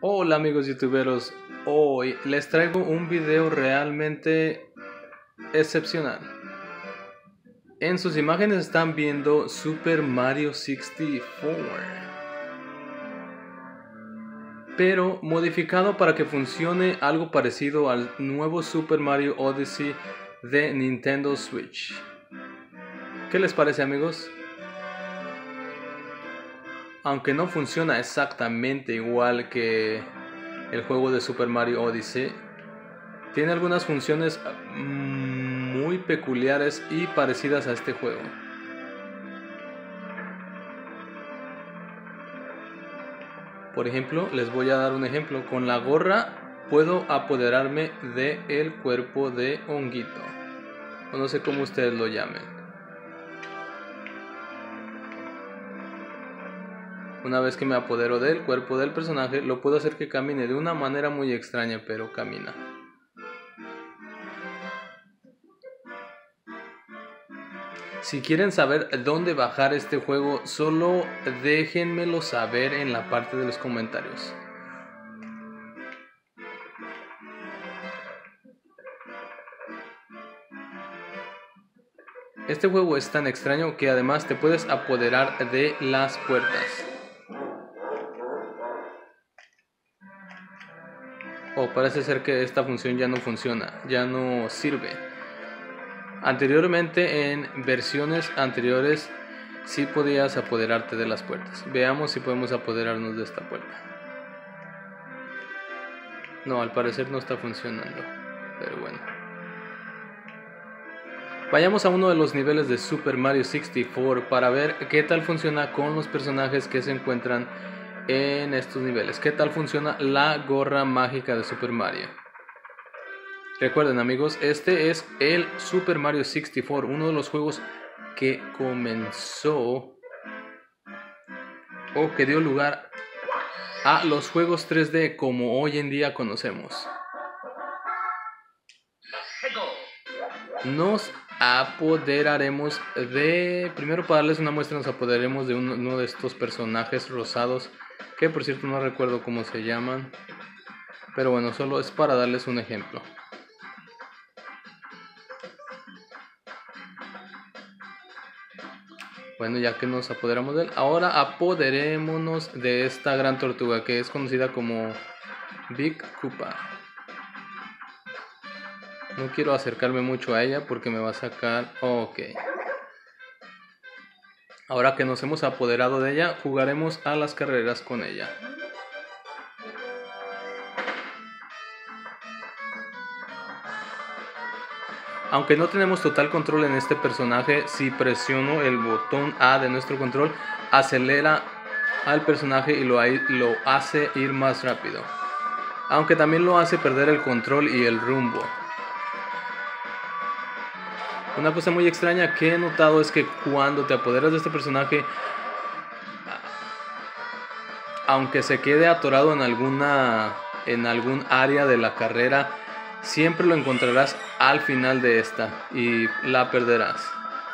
Hola amigos youtuberos, hoy les traigo un video realmente excepcional. En sus imágenes están viendo Super Mario 64, pero modificado para que funcione algo parecido al nuevo Super Mario Odyssey de Nintendo Switch. ¿Qué les parece, amigos? Aunque no funciona exactamente igual que el juego de Super Mario Odyssey, tiene algunas funciones muy peculiares y parecidas a este juego. Por ejemplo, les voy a dar un ejemplo. Con la gorra puedo apoderarme del cuerpo de Honguito, o no sé cómo ustedes lo llamen. Una vez que me apodero del cuerpo del personaje, lo puedo hacer que camine de una manera muy extraña, pero camina. Si quieren saber dónde bajar este juego, solo déjenmelo saber en la parte de los comentarios. Este juego es tan extraño que además te puedes apoderar de las puertas. Parece ser que esta función ya no funciona, ya no sirve. Anteriormente, en versiones anteriores, sí podías apoderarte de las puertas. Veamos si podemos apoderarnos de esta puerta. No, al parecer no está funcionando, pero bueno. Vayamos a uno de los niveles de Super Mario 64 para ver qué tal funciona con los personajes que se encuentran en estos niveles. ¿Qué tal funciona la gorra mágica de Super Mario? Recuerden, amigos, este es el Super Mario 64, uno de los juegos que comenzó o que dio lugar a los juegos 3D como hoy en día conocemos. Nos apoderaremos de... Primero, para darles una muestra, nos apoderaremos de uno de estos personajes rosados, que por cierto no recuerdo cómo se llaman, pero bueno, solo es para darles un ejemplo. Bueno, ya que nos apoderamos de él, ahora apoderémonos de esta gran tortuga que es conocida como Big Koopa. No quiero acercarme mucho a ella porque me va a sacar... Ok. Ahora que nos hemos apoderado de ella, jugaremos a las carreras con ella. Aunque no tenemos total control en este personaje, si presiono el botón A de nuestro control, acelera al personaje y lo hace ir más rápido. Aunque también lo hace perder el control y el rumbo. Una cosa muy extraña que he notado es que cuando te apoderas de este personaje, aunque se quede atorado en algún área de la carrera, siempre lo encontrarás al final de esta y la perderás.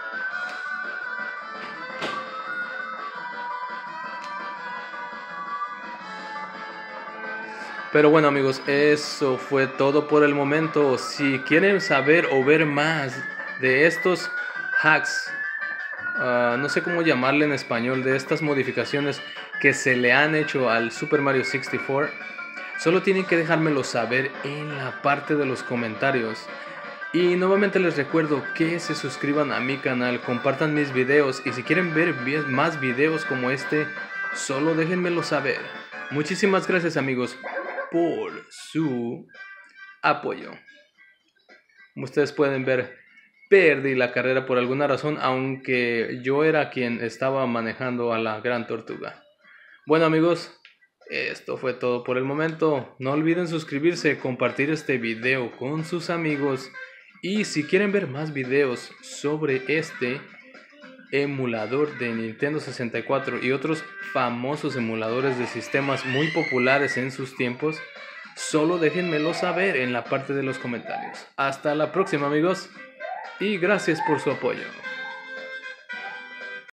Pero bueno, amigos, eso fue todo por el momento. Si quieren saber o ver más de estos hacks, no sé cómo llamarle en español, de estas modificaciones que se le han hecho al Super Mario 64, solo tienen que dejármelo saber en la parte de los comentarios. Y nuevamente les recuerdo que se suscriban a mi canal, compartan mis videos y si quieren ver más videos como este, solo déjenmelo saber. Muchísimas gracias, amigos, por su apoyo. Como ustedes pueden ver, perdí la carrera por alguna razón, aunque yo era quien estaba manejando a la gran tortuga. Bueno, amigos, esto fue todo por el momento. No olviden suscribirse, compartir este video con sus amigos y si quieren ver más videos sobre este emulador de Nintendo 64 y otros famosos emuladores de sistemas muy populares en sus tiempos, solo déjenmelo saber en la parte de los comentarios. Hasta la próxima, amigos, y gracias por su apoyo.